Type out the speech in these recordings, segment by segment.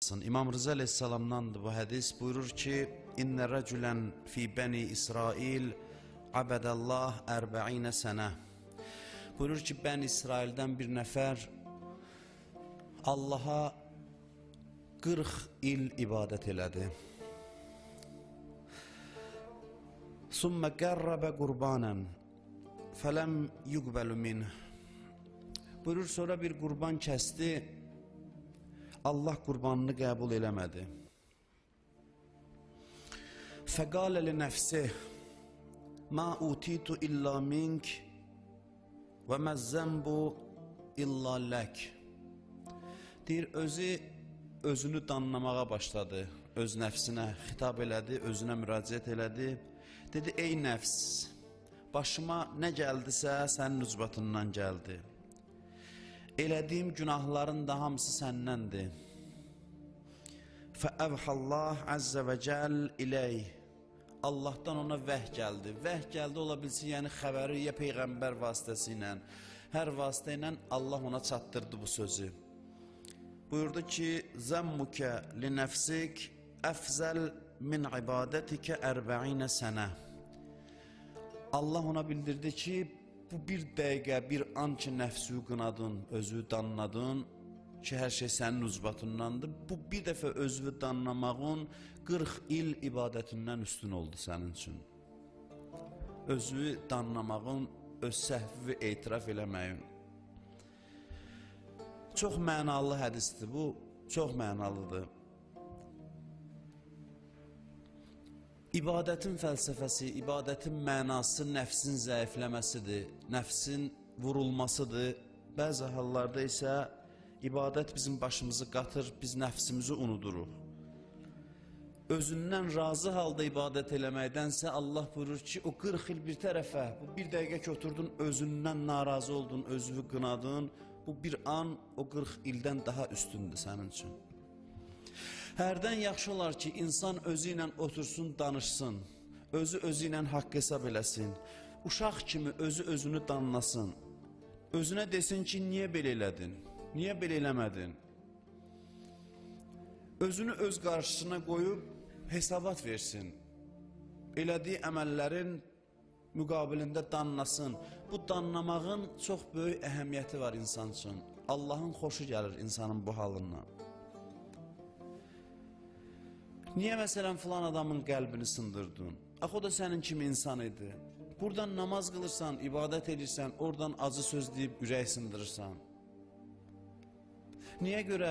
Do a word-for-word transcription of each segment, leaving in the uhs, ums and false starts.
artsın. İmam Rıza Aleyhisselam'dandır bu hədis. Buyurur ki, İnnə rəculən fi bəni İsrail abədəllah ərbə'inə sənə. Buyurur ki, Bəni İsraildən bir nəfər Allaha qırx il ibadət elədi. Sümmə qərrəbə qurbanən fələm yuqbəlu minh. Buyurur, sonra bir qurban kəsdi, Allah qurbanını qəbul eləmədi. Fəqalə li nəfsi ma utitu illa mink və məzzəmbu illa lək. Deyir, özü özünü danlamağa başladı, öz nəfsinə xitab elədi, özünə müraciət elədi. Dedi, ey nəfs, başıma nə gəldisə sənin ucbatından gəldi. Elədiyim günahların da hamısı səndəndir. Fəəvhallah əzzə və cəl iləyh. Allahdan ona vəh gəldi. Vəh gəldi ola bilsin, yəni xəbəri ya Peyğəmbər vasitəsilə, hər vasitə ilə Allah ona çatdırdı bu sözü. Buyurdu ki, zəmmukə li nəfsik əfzəl min ibadətikə ərbə'inə sənə. Allah ona bildirdi ki, bu bir dəqiqə, bir an ki, nəfsü qınadın, özü danladın ki, hər şey sənin ucbatındandır. Bu bir dəfə özü danlamağın qırx il ibadətindən üstün oldu sənin üçün. Özü danlamağın, öz səhvi etiraf eləməyin. Çox mənalı hədisdir bu, çox mənalıdır. İbadətin fəlsəfəsi, ibadətin mənası nəfsin zəifləməsidir, nəfsin vurulmasıdır. Bəzi hallarda isə ibadət bizim başımızı qatır, biz nəfsimizi unuduruq. Özündən razı halda ibadət eləməkdənsə Allah buyurur ki, o qırx il bir tərəfə, bu bir dəqiqə ki oturdun, özündən narazı oldun, özünü qınadın, bu bir an o qırx ildən daha üstündür sənin üçün. Hərdən yaxşı olar ki, insan özü ilə otursun, danışsın, özü özü ilə haqq hesab eləsin, uşaq kimi özü özünü danlasın, özünə desin ki, niyə belə elədin, niyə belə eləmədin? Özünü öz qarşısına qoyub hesabat versin, elədiyi əməllərin müqabilində danlasın. Bu danlamağın çox böyük əhəmiyyəti var insan üçün. Allahın xoşu gəlir insanın bu halından. Niyə məsələn filan adamın qəlbini sındırdın? Axı o da sənin kimi insan idi. Buradan namaz qılırsan, ibadət edirsən, oradan acı söz deyib ürək sındırırsan. Niyə görə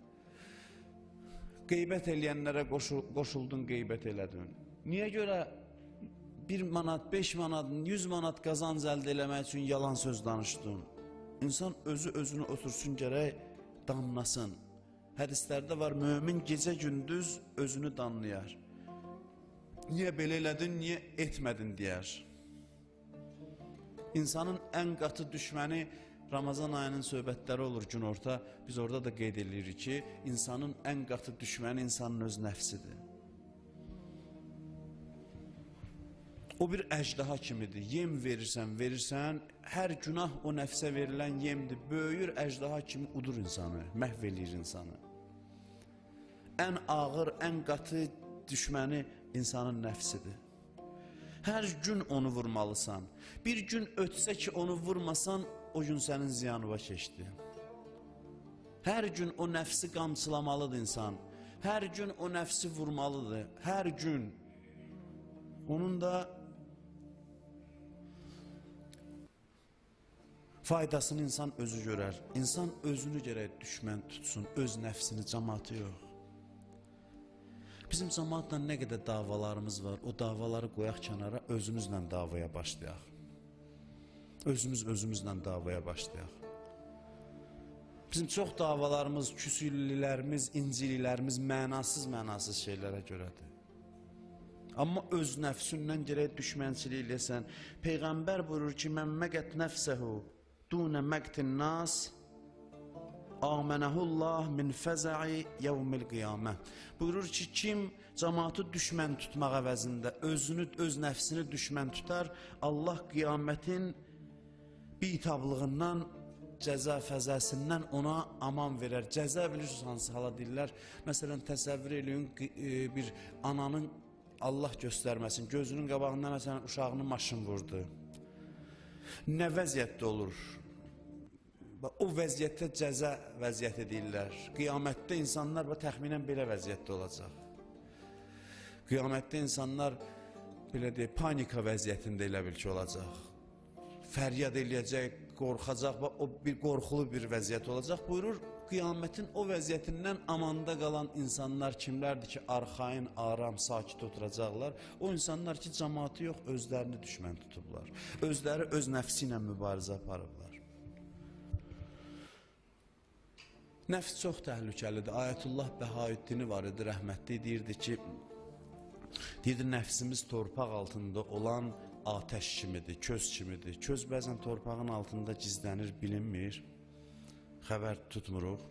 qeybət eləyənlərə qoşuldun, qeybət elədin? Niyə görə bir manat, beş manat, yüz manat qazanc əldə eləmək üçün yalan söz danışdın? İnsan özü özünü otursun, gərək danlasın. Hədislərdə var, mömin gecə gündüz özünü danlayar. Niyə belə elədin, niyə etmədin deyər. İnsanın ən qatı düşməni Ramazan ayının söhbətləri olur günorta. Biz orada da qeyd edirik ki, insanın ən qatı düşməni insanın öz nəfsidir. O bir əjdaha kimidir. Yem verirsən, verirsən, hər günah o nəfsə verilən yemdir. Böyür əjdaha kimi udur insanı, məhv eləyir insanı. Ən ağır, ən qatı düşməni insanın nəfsidir. Hər gün onu vurmalısan. Bir gün ötsə ki, onu vurmasan, o gün sənin ziyanıva keçdi. Hər gün o nəfsi qamçılamalıdır insan. Hər gün o nəfsi vurmalıdır. Hər gün. Onun da faydasını insan özü görər. İnsan özünü gərək düşmən tutsun, öz nəfsini, cəmaatı yox. Bizim cəmaatla nə qədər davalarımız var, o davaları qoyaq kənara, özümüzlə davaya başlayaq. Özümüz özümüzlə davaya başlayaq. Bizim çox davalarımız, küsüllülərimiz, incililərimiz mənasız-mənasız şeylərə görədir. Amma öz nəfsündən gərək düşmənçilik eləsən. Peyğəmbər buyurur ki, mən məqət nəfsəhu dunə məqtin nas Âmenəhullah min fəzə'i yevmil qiyamə. Buyurur ki, kim cəmaatı düşmən tutmaq əvəzində özünü, öz nəfsini düşmən tutar, Allah qiyamətin bitablığından cəza fəzəsindən ona aman verər. Cəza bilirsiniz hansı hala deyirlər? Məsələn, təsəvvür eləyin bir ananın Allah göstərməsin, gözünün qabağında məsələn uşağını maşın vurdu. Nə vəziyyətdə olur? O vəziyyətdə cəza vəziyyəti deyirlər. Qiyamətdə insanlar təxminən belə vəziyyətdə olacaq. Qiyamətdə insanlar belə deyək, panika vəziyyətində elə bil ki olacaq. Fəryad eləyəcək, qorxacaq, o bir qorxulu bir vəziyyət olacaq. Buyurur, qiyamətin o vəziyyətindən amanda qalan insanlar kimlərdir ki, arxain, aram, sakit oturacaqlar? O insanlar ki, cəmaatı yox, özlərini düşmən tutublar. Özləri öz nəfsi ilə mübarizə aparıblar. Nəfs çox təhlükəlidir. Ayətullah Bəhaüddini var idi, rəhmətli, deyirdi ki, deyirdi, nəfsimiz torpaq altında olan atəş kimidir, köz kimidir. Köz bəzən torpağın altında gizlənir, bilinmir, xəbər tutmuruq.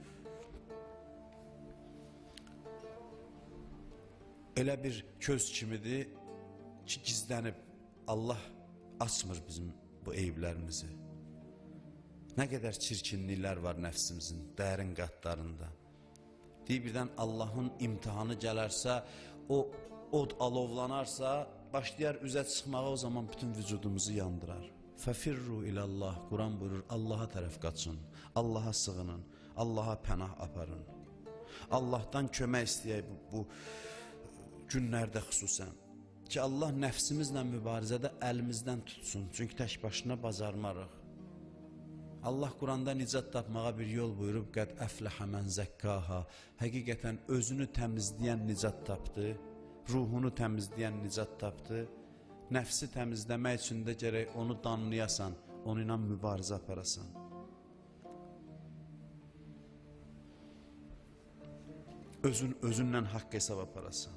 Elə bir köz kimidir ki, gizlənib, Allah açmır bizim bu eyblərimizi. Nə qədər çirkinliklər var nəfsimizin dərin qatlarında. Deyir, birdən Allahın imtihanı gələrsə, o od alovlanarsa, başlayar üzə çıxmağa, o zaman bütün vücudumuzu yandırar. Fəfirru ilallah, Quran buyurur, Allaha tərəf qaçın, Allaha sığının, Allaha pənah aparın. Allahdan kömək istəyək bu, bu günlərdə xüsusən. Ki Allah nəfsimizlə mübarizədə əlimizdən tutsun, çünki tək başına bacarmarıq. Allah Quranda nicat tapmağa bir yol buyurub, qəd əfləhə mən zəkkaha, həqiqətən özünü təmizləyən nicat tapdı, ruhunu təmizləyən nicat tapdı, nəfsi təmizləmək üçün də gərək onu danlayasan, onunla mübarizə aparasan. Özün, özünlə haqq hesab aparasan.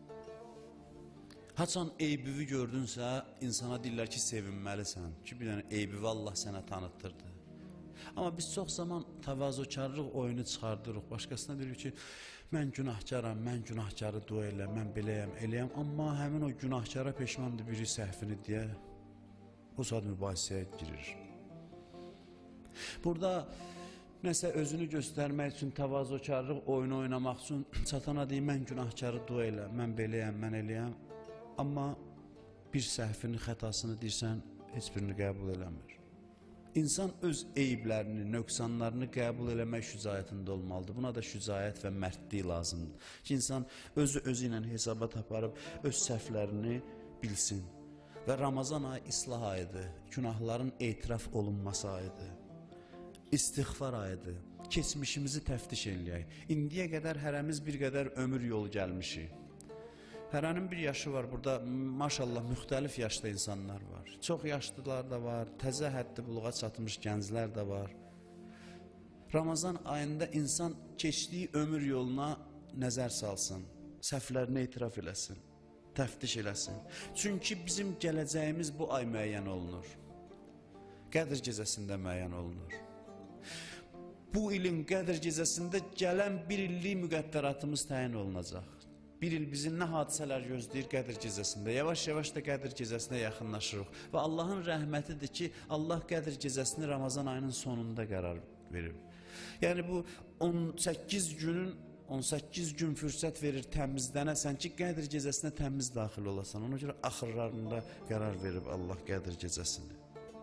Haçan eybivi gördünsə, insana deyirlər ki, sevinməlisən, ki bir dənə eybivi Allah sənə tanıtdırdı. Amma biz çox zaman təvazökarlıq oyunu çıxardırıq, başqasına deyirik ki, mən günahkaram, mən günahkarı dua elə, mən beləyəm, eləyəm, amma həmin o günahkara peşmandır biri səhvini deyə, o saat mübahisəyə girir. Burada nəsə özünü göstərmək üçün, təvazökarlıq oyunu oynamaq üçün çatana deyim, mən günahkarı dua elə, mən beləyəm, mən eləyəm, amma bir səhvini, xətasını deyirsən, heç birini qəbul eləmir. İnsan öz eyblərini, nöqsanlarını qəbul eləmək şücaətində olmalıdır. Buna da şücaət və mərdlik lazımdır. Ki, insan özü özü ilə hesaba taparıb, öz səhvlərini bilsin. Və Ramazan ayı islah ayıdır, günahların etiraf olunması ayıdır. İstiğfar ayıdır, keçmişimizi təftiş eləyək. İndiyə qədər hərəmiz bir qədər ömür yolu gəlmişik. Hərənin bir yaşı var, burada maşallah müxtəlif yaşda insanlar var. Çox yaşlılar da var, təzə həddi buluğa çatmış gənclər də var. Ramazan ayında insan keçdiyi ömür yoluna nəzər salsın, səhvlərini etiraf eləsin, təftiş eləsin. Çünki bizim gələcəyimiz bu ay müəyyən olunur. Qədr gecəsində müəyyən olunur. Bu ilin Qədr gecəsində gələn bir illik müqəddəratımız təyin olunacaq. Bir il bizi nə hadisələr gözləyir Qədr gecəsində. Yavaş-yavaş da Qədr gecəsinə yaxınlaşırıq. Və Allahın rəhmətidir ki, Allah Qədr gecəsini Ramazan ayının sonunda qərar verib. Yəni bu on səkkiz günün, on səkkiz gün fürsət verir təmizlənəsən ki, Qədr gecəsinə təmiz daxil olasan. Ona görə axırlarında qərar verib Allah Qədr gecəsini.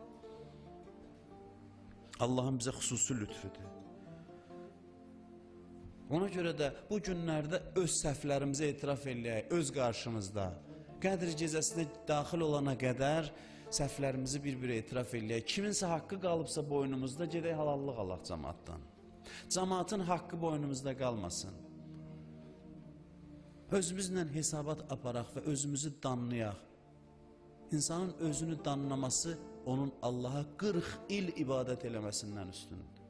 Allahın bizə xüsusi lütfüdür. Ona görə də bu günlərdə öz səhvlərimizi etiraf eləyək, öz qarşımızda. Qədr gecəsinə daxil olana qədər səhvlərimizi bir-bir etiraf eləyək. Kiminsə haqqı qalıbsa boynumuzda, gedək halallıq alaq cəmaatdan. Cəmaatın haqqı boynumuzda qalmasın. Özümüzlə hesabat aparaq və özümüzü danlayaq. İnsanın özünü danlaması onun Allaha qırx il ibadət eləməsindən üstündür.